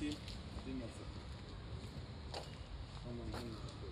atayım. Değil mi? Tamam.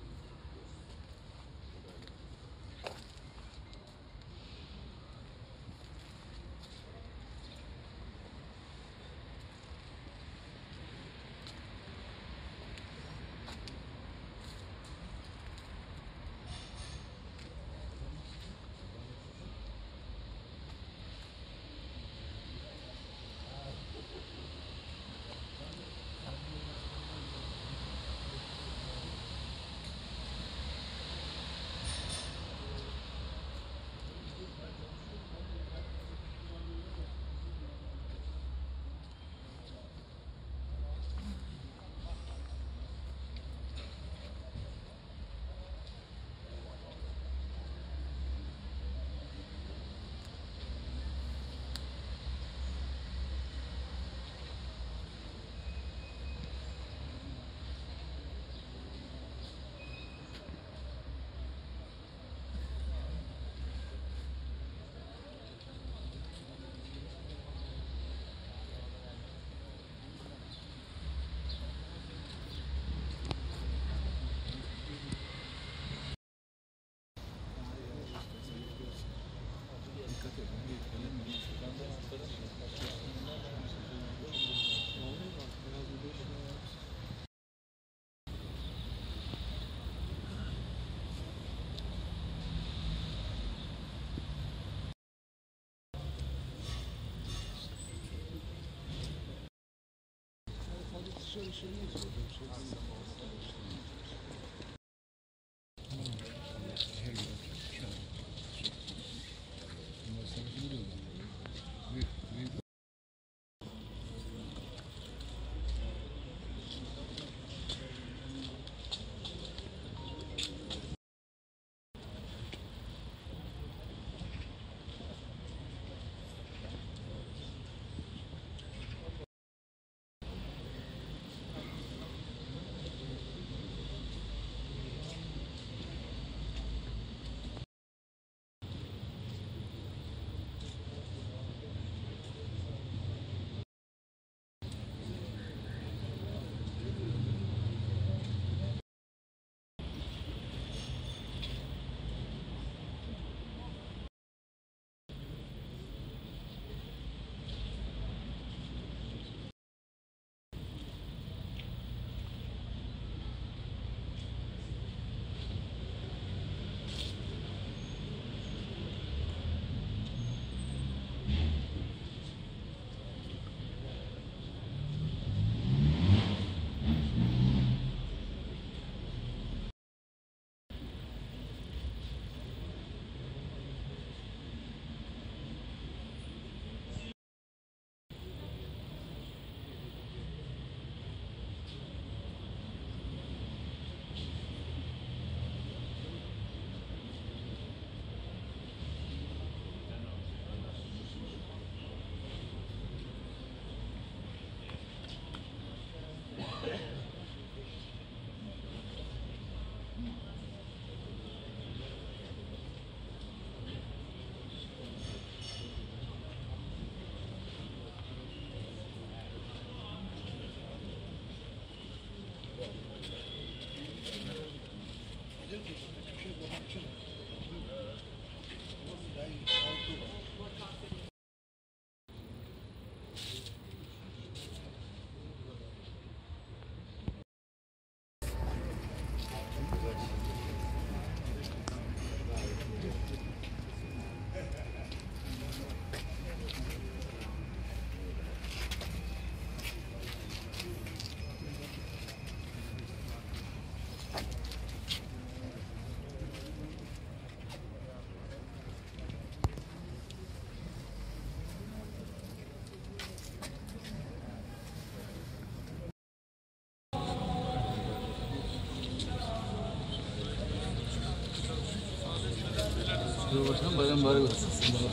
Cumhurbaşkanı bayram mübarek olsun.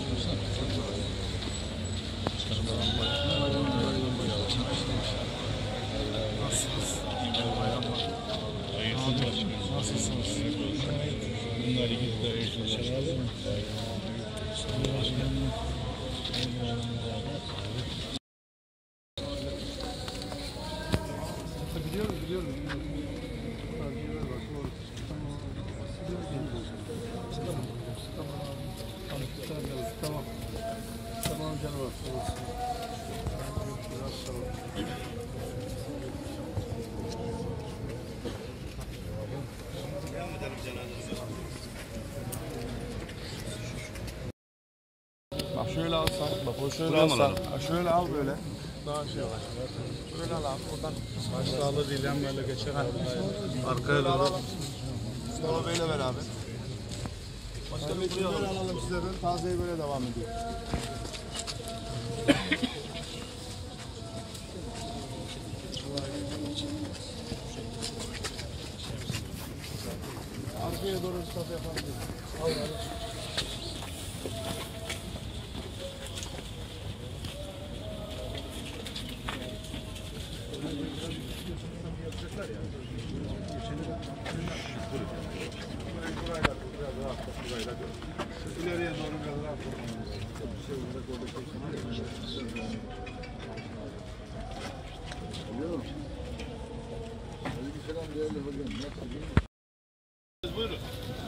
Nasılsınız? Bunlar ilgili de Biliyorum. Hadi ver bak. Tamam. Tamam canım bak. Biraz sağ ol. Bak şöyle alsan, bak o şöyle alsan, şöyle al böyle. Daha şey var. Şöyle al abi, oradan. Başsağlığı diyeceğim böyle geçer abi. Arkaya doğru. Mustafa Bey'le beraber. Başka bir böyle alalım sizlerden. Tazeyi böyle devam ediyor. Arkaya doğru stop yapalım. Al abi. İleriye doğru biraz rahat buyurun.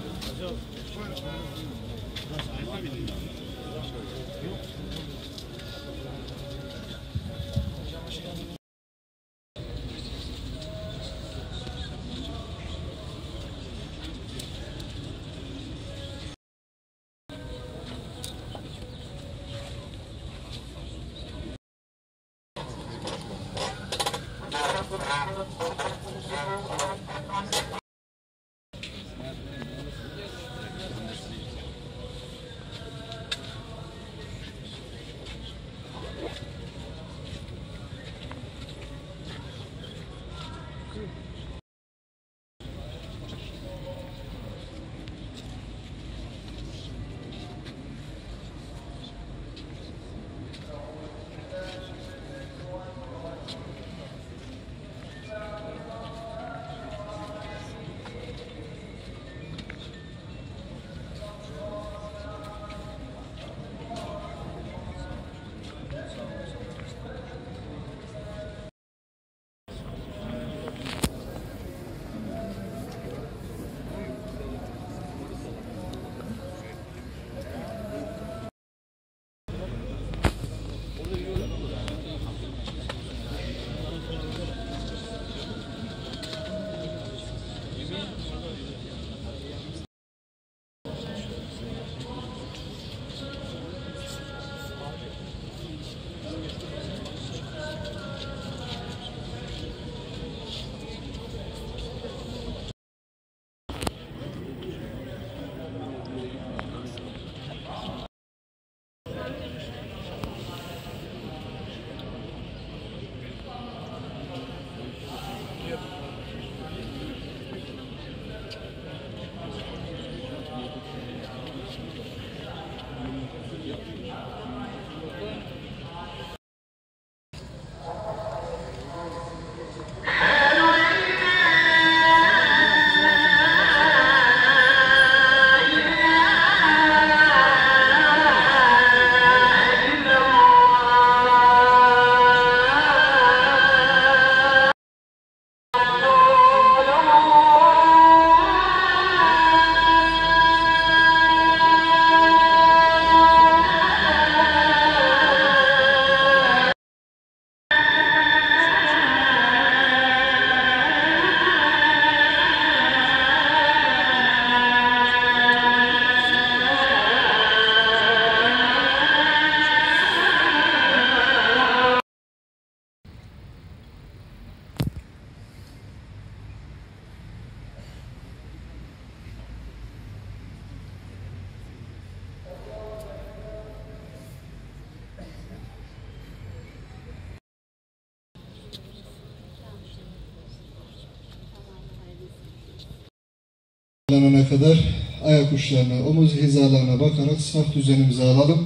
kadar ayak uçlarına, omuz hizalarına bakarak saf düzenimizi alalım.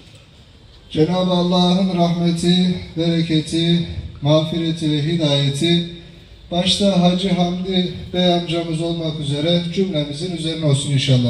Cenab-ı Allah'ın rahmeti, bereketi, mağfireti ve hidayeti başta Hacı Hamdi Bey amcamız olmak üzere cümlemizin üzerine olsun inşallah.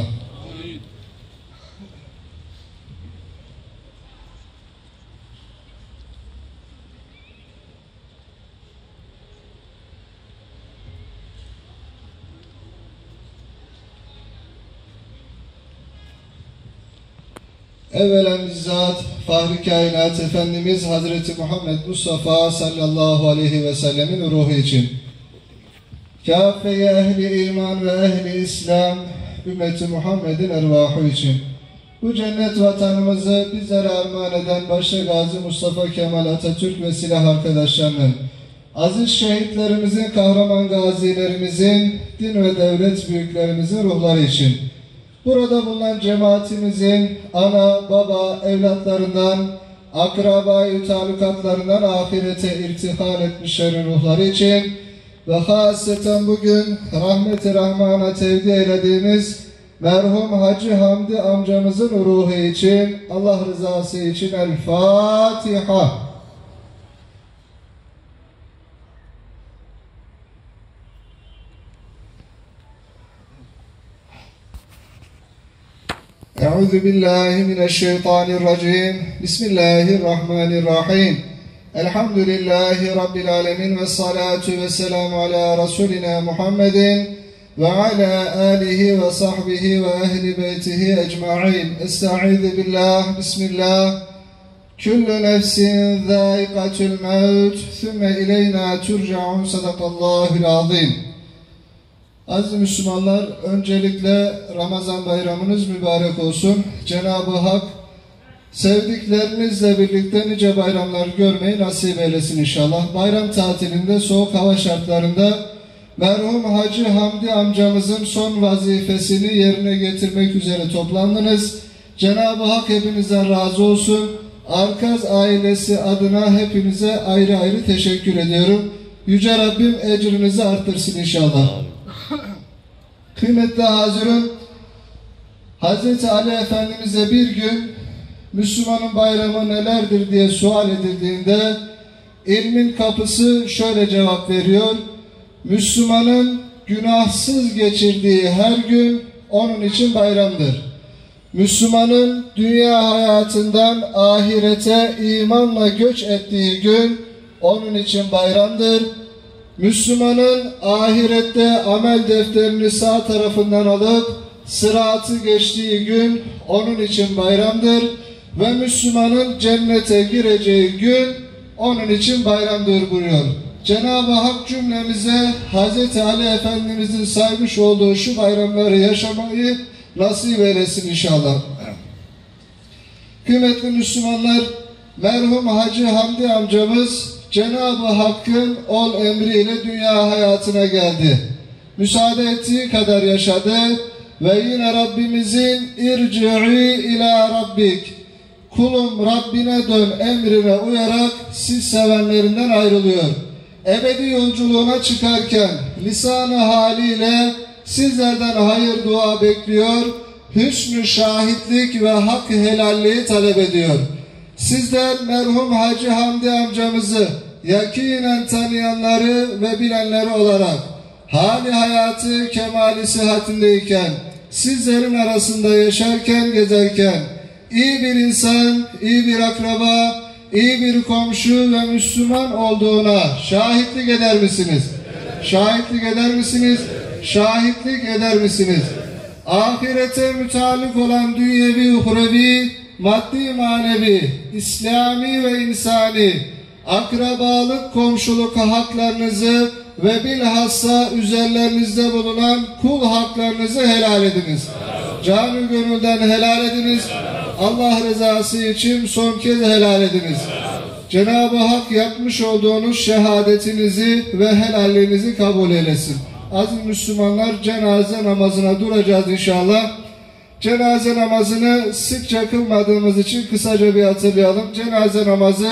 Evvelen bizzat Fahri Kainat Efendimiz Hazreti Muhammed Mustafa sallallahu aleyhi ve sellemin ruhu için, kâfe-i ehli iman ve ehli İslam, ümmeti Muhammed'in ervahı için, bu cennet vatanımızı bizlere armağan eden başta Gazi Mustafa Kemal Atatürk ve silah arkadaşlarının, aziz şehitlerimizin, kahraman gazilerimizin, din ve devlet büyüklerimizin ruhları için, burada bulunan cemaatimizin ana, baba, evlatlarından, akraba-i talukatlarından ahirete irtihal etmişlerin ruhları için ve hasreten bugün rahmet-i rahmana tevdi eylediğimiz merhum Hacı Hamdi amcamızın ruhu için, Allah rızası için El Fatiha. Euzu billahi mineşşeytanirracim. Bismillahirrahmanirrahim. Elhamdülillahi Rabbil alemin ve salatu ve selamu ala Resulina Muhammedin ve ala alihi ve sahbihi ve ehli beytihi ecma'in. Estaizu billah, bismillah. Kullu nefsin zâikatul mevt, sümme ileyna turca'un. Sadakallahul azim. Aziz Müslümanlar, öncelikle Ramazan bayramınız mübarek olsun. Cenab-ı Hak sevdiklerinizle birlikte nice bayramlar görmeyi nasip eylesin inşallah. Bayram tatilinde soğuk hava şartlarında merhum Hacı Hamdi amcamızın son vazifesini yerine getirmek üzere toplandınız. Cenab-ı Hak hepinizden razı olsun. Arkaz ailesi adına hepinize ayrı ayrı teşekkür ediyorum. Yüce Rabbim ecrinizi arttırsın inşallah. Kıymetli hazirun, Hz. Ali Efendimiz'e bir gün Müslümanın bayramı nelerdir diye sual edildiğinde ilmin kapısı şöyle cevap veriyor: Müslümanın günahsız geçirdiği her gün onun için bayramdır. Müslümanın dünya hayatından ahirete imanla göç ettiği gün onun için bayramdır. Müslümanın ahirette amel defterini sağ tarafından alıp sıratı geçtiği gün onun için bayramdır. Ve Müslümanın cennete gireceği gün onun için bayramdır buyuruyor. Cenab-ı Hak cümlemize Hz. Ali Efendimiz'in saymış olduğu şu bayramları yaşamayı nasip eylesin inşallah. Kıymetli Müslümanlar, merhum Hacı Hamdi amcamız Cenab-ı Hakk'ın ol emriyle dünya hayatına geldi. Müsaade ettiği kadar yaşadı ve yine Rabbimizin irci'i ila rabbik, kulum Rabbine dön emrine uyarak siz sevenlerinden ayrılıyor. Ebedi yolculuğuna çıkarken lisan-ı haliyle sizlerden hayır dua bekliyor, hüsnü şahitlik ve hak helalliği talep ediyor. Sizler merhum Hacı Hamdi amcamızı yakinen tanıyanları ve bilenleri olarak hali hayatı kemali sıhhatindeyken, sizlerin arasında yaşarken, gezerken iyi bir insan, iyi bir akraba, iyi bir komşu ve Müslüman olduğuna şahitlik eder misiniz? Şahitlik eder misiniz? Şahitlik eder misiniz? Ahirete mütalik olan dünyevi, uhrevi, maddi, manevi, İslami ve insani, akrabalık, komşuluk haklarınızı ve bilhassa üzerlerinizde bulunan kul haklarınızı helal ediniz. Canı gönülden helal ediniz. Allah rızası için son kez helal ediniz. Cenab-ı Hak yapmış olduğunuz şehadetinizi ve helalliğinizi kabul eylesin. Aziz Müslümanlar, cenaze namazına duracağız inşallah. Cenaze namazını sıkça kılmadığımız için kısaca bir hatırlayalım. Cenaze namazı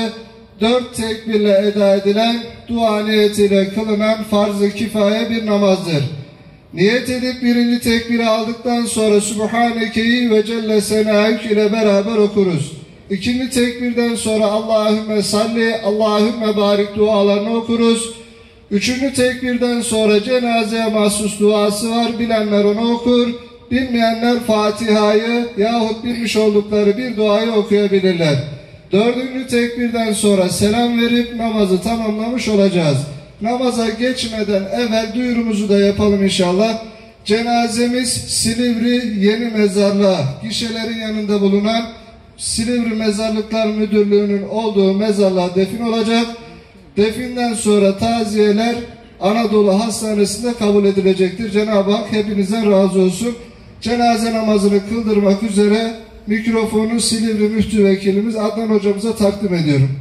4 tekbirle eda edilen, dua niyetiyle kılınan farz-ı kifaye bir namazdır. Niyet edip birinci tekbiri aldıktan sonra Subhaneke'yi ve Celle Senâhük ile beraber okuruz. İkinci tekbirden sonra Allahümme salli, Allahümme barik dualarını okuruz. Üçüncü tekbirden sonra cenazeye mahsus duası var. Bilenler onu okur. Bilmeyenler Fatiha'yı yahut bilmiş oldukları bir duayı okuyabilirler. Dördüncü tekbirden sonra selam verip namazı tamamlamış olacağız. Namaza geçmeden evvel duyurumuzu da yapalım inşallah. Cenazemiz Silivri Yeni Mezarlığa, gişelerin yanında bulunan Silivri Mezarlıklar Müdürlüğü'nün olduğu mezarlığa defin olacak. Definden sonra taziyeler Anadolu Hastanesi'nde kabul edilecektir. Cenab-ı Hak hepinizden razı olsun. Cenaze namazını kıldırmak üzere mikrofonu Silivri Müftü Vekilimiz Adnan hocamıza takdim ediyorum.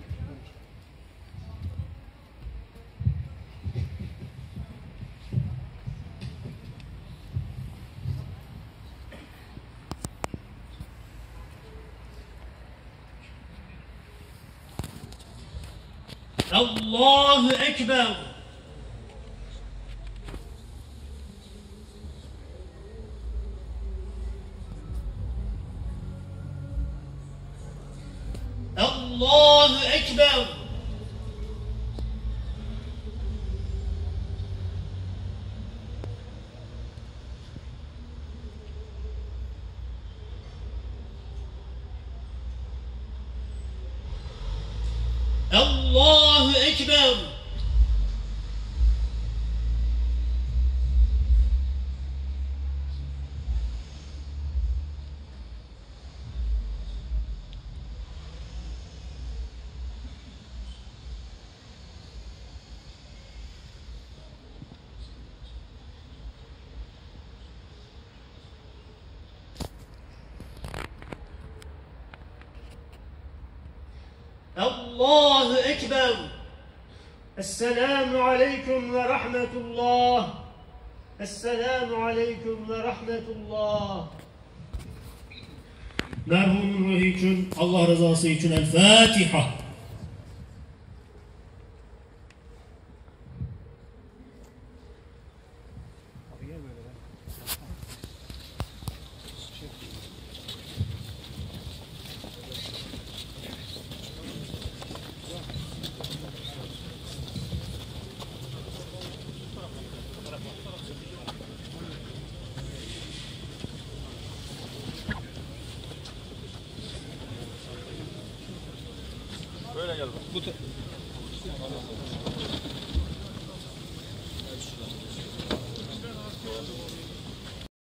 Allahu Ekber. Allahu Ekber. Allahu Ekber. Allahu Ekber. Esselamu Aleyküm ve Rahmetullah. Esselamu Aleyküm ve Rahmetullah. Merhumun ruhu için, Allah rızası için El Fatiha. Böyle gel bak. Bu